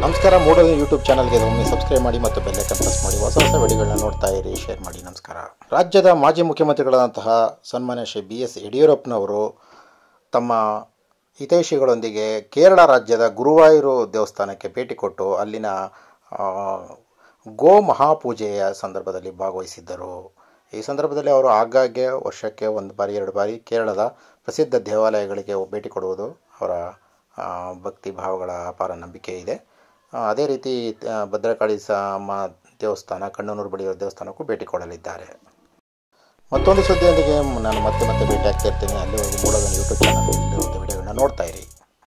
ನಮಸ್ಕಾರ. ಮೂಡಲ್ ಯೂಟ್ಯೂಬ್ ಚಾನಲ್ಗೆ ಒಮ್ಮೆ ಸಬ್ಸ್ಕ್ರೈಬ್ ಮಾಡಿ ಮತ್ತು ಬೆಲ್ ಐಕಾನ್ ಪ್ರೆಸ್ ಮಾಡಿ ಹೊಸ ಹೊಸ ವಿಡಿಯೋಗಳನ್ನ ನೋಡ್ತಾ ಇರಿ, ಶೇರ್ ಮಾಡಿ. ನಮಸ್ಕಾರ. ರಾಜ್ಯದ ಮಾಜಿ ಮುಖ್ಯಮಂತ್ರಿಗಳಾದಂತಹ ಸನ್ಮಾನ್ಯ ಶ್ರೀ BS ಯಡಿಯೂರಪ್ಪನವರು ತಮ್ಮ ಹಿತೈಷಿಗಳೊಂದಿಗೆ ಕೇರಳ ರಾಜ್ಯದ ಗುರುವಾಯೂರು ದೇವಸ್ಥಾನಕ್ಕೆ ಭೇಟಿ ಕೊಟ್ಟು ಅಲ್ಲಿನ ಗೋ ಮಹಾಪೂಜೆಯ ಸಂದರ್ಭದಲ್ಲಿ ಭಾಗವಹಿಸಿದ್ದರು. ಈ ಸಂದರ್ಭದಲ್ಲಿ ಅವರು ಆಗಾಗ್ಗೆ ವರ್ಷಕ್ಕೆ 1 ಬಾರಿ 2 ಬಾರಿ ಕೇರಳದ ಪ್ರಸಿದ್ಧ ದೇವಾಲಯಗಳಿಗೆ ಭೇಟಿ ಕೊಡುವುದು ಅವರ ಭಕ್ತಿ ಭಾವಗಳ ಅಪಾರ ನಂಬಿಕೆ ಇದೆ. ಅದೇ ರೀತಿ ಭದ್ರಕಾಳಿ ದೇವಸ್ಥಾನ, ಕಣ್ಣನೂರು ಬಳಿ ದೇವಸ್ಥಾನಕ್ಕೂ ಭೇಟಿ ಕೊಡಲಿದ್ದಾರೆ. ಮತ್ತೊಂದು ಸುದ್ದಿಯೊಂದಿಗೆ ನಾನು ಮತ್ತೆ ಭೇಟಿ ಆಗ್ತಾ ಇರ್ತೀನಿ. ಅಲ್ಲಿವರೆಗೂ ಮೂಡಲ್ ಯೂಟ್ಯೂಬ್ ಚಾನಲ್ ವಿಡಿಯೋಗಳನ್ನ ನೋಡ್ತಾ ಇರಿ.